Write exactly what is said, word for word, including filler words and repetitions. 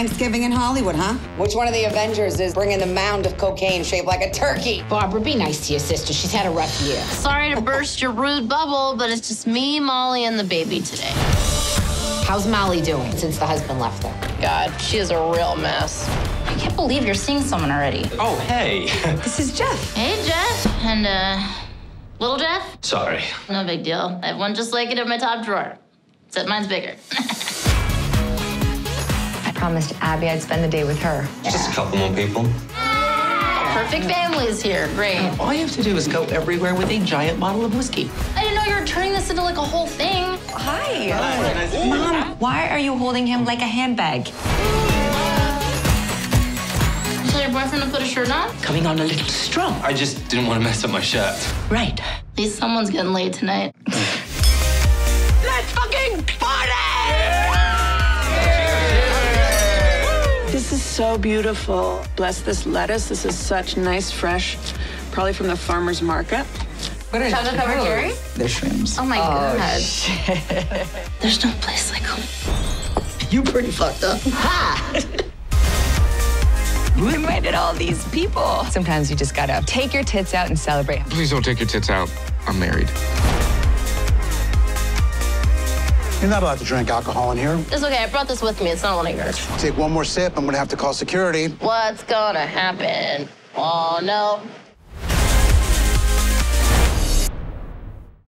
Thanksgiving in Hollywood, huh? Which one of the Avengers is bringing the mound of cocaine shaped like a turkey? Barbara, be nice to your sister. She's had a rough year. Sorry to burst your rude bubble, but it's just me, Molly, and the baby today. How's Molly doing since the husband left her? God, she is a real mess. I can't believe you're seeing someone already. Oh, hey. This is Jeff. Hey, Jeff. And, uh, little Jeff? Sorry. No big deal. I have one just like it in my top drawer. Except mine's bigger. I promised Abby I'd spend the day with her. Just a couple more people. Perfect family is here. Great. All you have to do is go everywhere with a giant bottle of whiskey. I didn't know you were turning this into like a whole thing. Hi. Hi. Mom, why are you holding him like a handbag? Tell your boyfriend to put a shirt on? Coming on a little strong. I just didn't want to mess up my shirt. Right. At least someone's getting laid tonight. Let's fucking party! This is so beautiful. Bless this lettuce. This is such nice, fresh, probably from the farmer's market. What are Chocolate covered cherry? They're shrooms. Oh my Oh, god. shit. There's no place like home. You pretty fucked up. Ha! You invited all these people. Sometimes you just gotta take your tits out and celebrate. Please don't take your tits out. I'm married. You're not allowed to drink alcohol in here. It's okay. I brought this with me. It's not one of yours. Take one more sip, I'm gonna have to call security. What's gonna happen? Oh, no.